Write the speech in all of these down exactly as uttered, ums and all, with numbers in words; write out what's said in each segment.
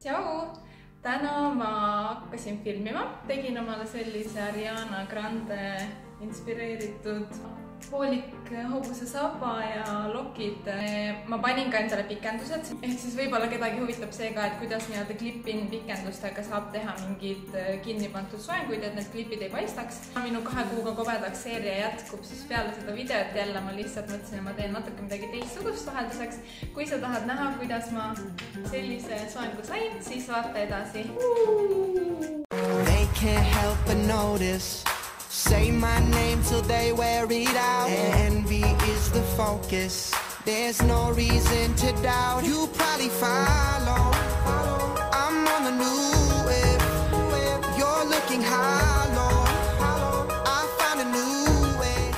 Tšau! Täna ma hakkasin filmima. Tegin omale sellise Ariana Grande inspireeritud poolik hobuse saba ja lokid. Ma panin ka endale pikendused. Ehk siis võib-olla kedagi huvitab see ka, et kuidas nii-öelda klipin pikendustega saab teha mingid kinni pandud soenguid, et need klipid ei paistaks. Minu kahe kuuga kobedaks seeria jätkub, siis peale seda videot jälle ma lihtsalt mõtlesin, et ma teen natuke midagi teistsugust vahelduseks. Kui sa tahad näha, kuidas ma sellise soengu sain, siis vaata edasi. They can't help but notice. Say my name till they wear it out. Envy is the focus. There's no reason to doubt. You probably follow. I'm on the new wave. You're looking hollow. I found a new way.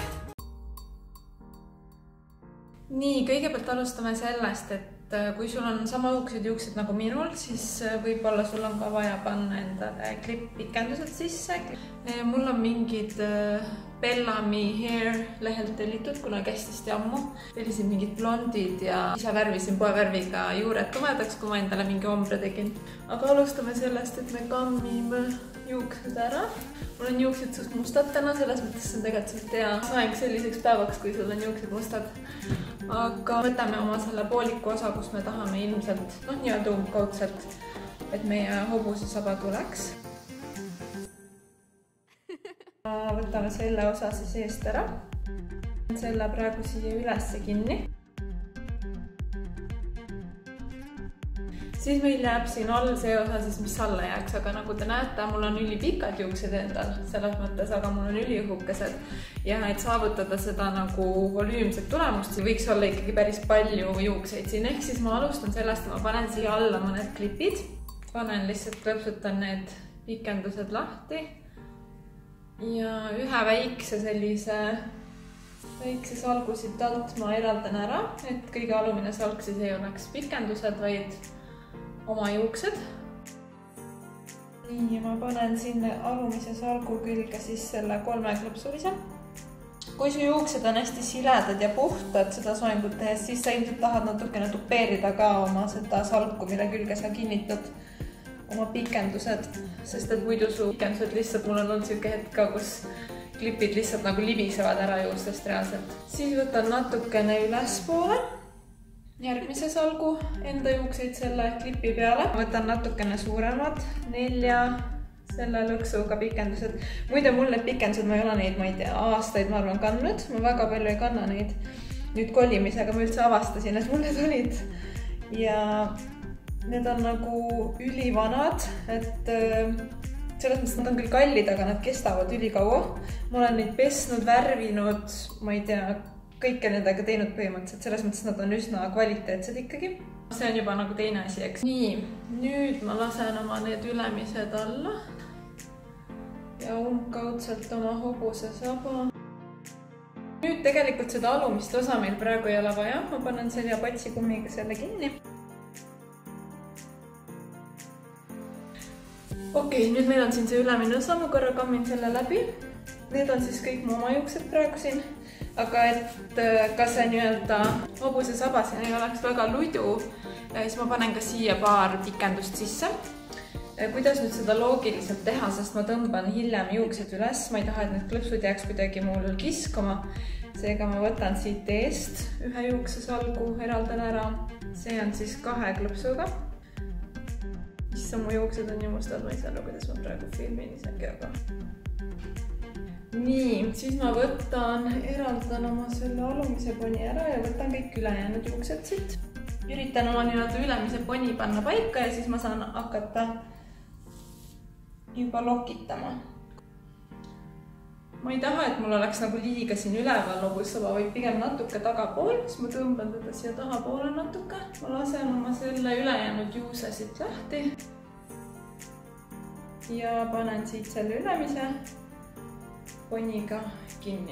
Nii, kõigepealt alustame sellest, et kui sul on sama õuksed juuksed nagu minul, siis võib-olla sul on ka vaja panna endale klipp-pikendused sisse. Mul on mingid Bellamy Hair lehelt tellitud, kuna kästisti ammu. Tellisin mingid blondid ja ise värvisin poevärviga juured tumedaks, kui ma endale mingi ombre tegin. Aga alustame sellest, et me kammime juuksed ära. Mul on juuksed suht mustad täna, selles mõttes see on tegelikult hea soeng selliseks päevaks, kui sul on juuksed mustad. Aga võtame oma selle pooliku osa, kus me tahame ilmselt, noh, nii-öelda umbkaudselt, et meie hobuse saba tuleks. Võtame selle osa siis eest ära. Selle praegu siia ülesse kinni. Siis meil jääb siin all see osa, siis mis alla jääks, aga nagu te näete, mul on ülipikad juuksed endal selles mõttes, aga mul on üliõhukesed. Ja et saavutada seda nagu volüümset tulemust, siis võiks olla ikkagi päris palju juukseid siin. Ehk siis ma alustan sellest, et ma panen siia alla mõned klipid. Panen lihtsalt klõpsutan need pikendused lahti. Ja ühe väikse sellise väikse salgu siit alt ma eraldan ära, et kõige alumine salg siis ei oleks pikendused, vaid oma juuksed. Nii, ma panen sinna alumise salgu külge siis selle kolme klõpsulise. Kui su juuksed on hästi siledad ja puhtad seda soengut tehes, siis sa ilmselt tahad natukene tupeerida ka oma seda salku, mille külge sa kinnitad oma pikendused, sest et muidu su pikendused lihtsalt, mul on olnud siuke hetk ka, kus klipid lihtsalt nagu libisevad ära juustest reaalselt. Siis võtan natukene ülespoole järgmise salgu enda juukseid selle klipi peale. Võtan natukene suuremad, nelja selle lõksuga pikendused. Muide, mul need pikendused, ma ei ole neid, ma ei tea, aastaid ma arvan kandnud. Ma väga palju ei kanna neid. Nüüd kolimisega ma üldse avastasin, et mul need olid. Ja need on nagu ülivanad, et selles mõttes nad on küll kallid, aga nad kestavad ülikaua. Ma olen neid pesnud, värvinud, ma ei tea, kõike nendega teinud põhimõtteliselt, selles mõttes nad on üsna kvaliteetsed ikkagi. See on juba nagu teine asi, eks. Nii, nüüd ma lasen oma need ülemised alla ja umbkaudselt oma hobuse saba. Nüüd tegelikult seda alumist osa meil praegu ei ole vaja. Ma panen selle patsikummiga selle kinni. Okei, nüüd meil on siin see ülemine osa, ma korra kammin selle läbi. Need on siis kõik mu oma juuksed praegu siin. Aga et ka see nii-öelda hobuse saba siin ei oleks väga luidu, siis ma panen ka siia paar pikendust sisse. Kuidas nüüd seda loogiliselt teha, sest ma tõmban hiljem juuksed üles. Ma ei taha, et need klõpsud jääks kuidagi mul kiskuma. Seega ma võtan siit eest ühe juukse salgu, eraldan ära. See on siis kahe klõpsuga. Issa mu juuksed on ju mustad, ma ei saa, kuidas ma praegu filmin isegi, aga... Nii, siis ma võtan, eraldan oma selle alumise poni ära ja võtan kõik ülejäänud juuksed siit. Üritan oma nii-öelda ülemise poni panna paika ja siis ma saan hakata juba lokitama. Ma ei taha, et mul oleks nagu liiga siin üleval hobussaba, vaid pigem natuke tagapool, siis ma tõmban teda siia tahapoole natuke. Ma lasen oma selle ülejäänud juuse siit lahti ja panen siit selle ülemise poniga kinni.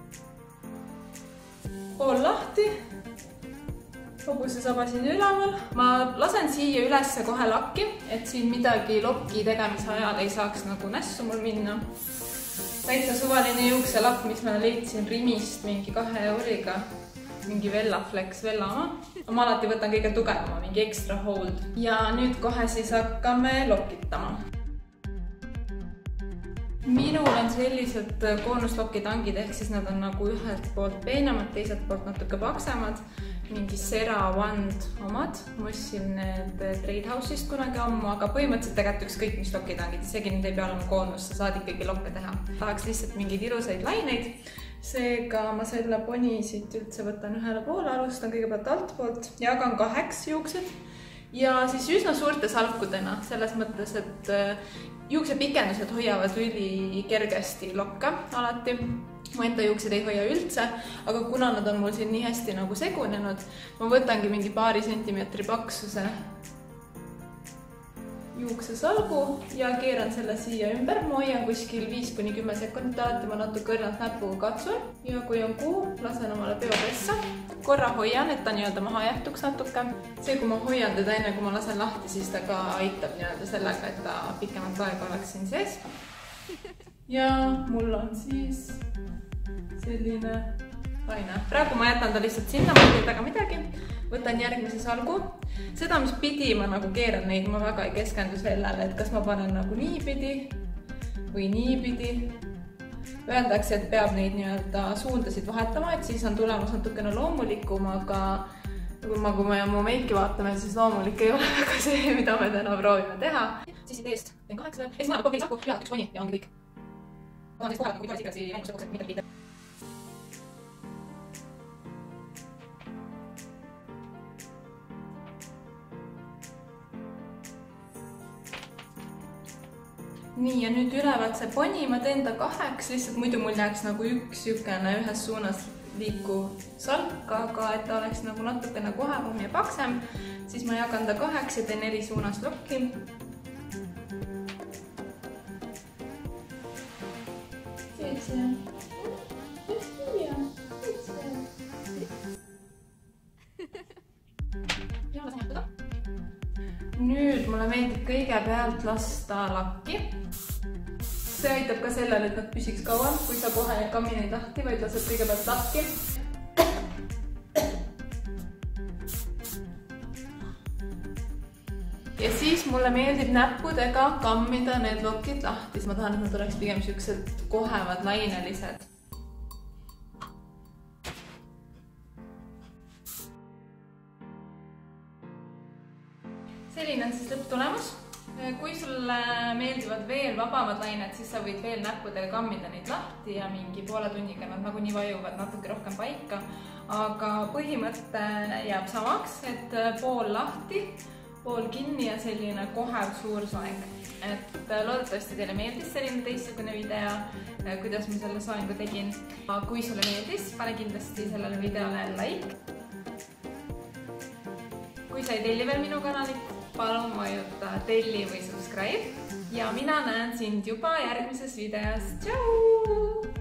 Pool lahti, hobuse saba siin üleval. Ma lasen siia ülesse kohe lakki, et siin midagi lokki tegemise ajal ei saaks nagu nässu mul minna. Täitsa suvaline juukselakk, mis ma leidsin Rimist mingi kahe euriga. mingi Vellaflex Vella oma. Ma alati võtan kõige tugevama, mingi extra hold. Ja nüüd kohe siis hakkame lokitama. Minul on sellised koonuslokkitangid, ehk siis nad on nagu ühelt poolt peenemad, teiselt poolt natuke paksemad. Mingi Sera Wand omad. Ma ostsin need Trade House'ist kunagi ammu, aga põhimõtteliselt tegelikult ükskõik mis lokitangid, isegi need ei pea olema koonus, sa saad ikkagi lokke teha. Tahaks lihtsalt mingeid ilusaid laineid. Seega ma selle poni siit üldse võtan ühele poole, alustan kõigepealt alt poolt, jagan kaheks juuksed ja siis üsna suurte salkudena, selles mõttes, et juukse pikendused hoiavad üli kergesti lokke alati. Mu enda juuksed ei hoia üldse, aga kuna nad on mul siin nii hästi nagu segunenud, ma võtangi mingi paari sentimeetri paksuse juuksesalgu ja keeran selle siia ümber. Ma hoian kuskil viis kuni kümme sekundit, alati ma natuke õrnalt näpuga katsun ja kui on kuu, lasen omale peo pessa. Korra hoian, et ta nii-öelda maha jähtuks natuke. See, kui ma hoian teda enne, kui ma lasen lahti, siis ta ka aitab nii-öelda sellega, et ta pikemalt aega oleks siin sees. Ja mul on siis selline laine. Praegu ma jätan ta lihtsalt sinna, ma ei taga midagi. Võtan järgmise salgu. Seda, mis pidi ma nagu keeran neid, ma väga ei keskendu sellele, et kas ma panen nagu niipidi või niipidi. Öeldakse, et peab neid nii-öelda suundasid vahetama, et siis on tulemus natukene loomulikum, aga kui me mu meiki vaatame, siis loomulik ei ole väga see, mida me täna proovime teha. Siis siit eest teen kaheksa. Ja siis ma kohe salgu, üle üks poni ja ongi kõik. Ma tahan teist kohe, kui toiles ikka mängus lõpuks, et midagi liita. Nii, ja nüüd ülevalt see poni, ma teen ta kaheks, lihtsalt muidu mul jääks nagu üks jükene ühes suunas liikuv salk, aga et ta oleks nagu natukene kohevam ja paksem, siis ma jagan ta kaheks ja teen eri suunas lokki. Teed see. Hästi ja. Teed see. Ja lasen jättuda. Nüüd mulle meeldib kõigepealt lasta lakki. See aitab ka sellele, et nad püsiks kauem, kui sa kohe ei kammi neid lahti, vaid lased kõigepealt lakki. Ja siis mulle meeldib näppudega kammida need lokid lahti. Ma tahan, et nad oleks pigem siuksed kohevad, lainelised. Selline on siis lõpptulemus. Kui sulle meeldivad veel vabamad lained, siis sa võid veel näppudega kammida neid lahti ja mingi poole tunniga nad nagu nii vajuvad natuke rohkem paika. Aga põhimõte jääb samaks, et pool lahti, pool kinni ja selline kohev suur soeng. Et loodetavasti teile meeldis selline teistsugune video, kuidas ma selle soengu tegin. Kui sulle meeldis, pane kindlasti sellele videole like. Kui sa ei telli veel minu kanalit, palun vajuta telli või subscribe ja mina näen sind juba järgmises videos. Tšau!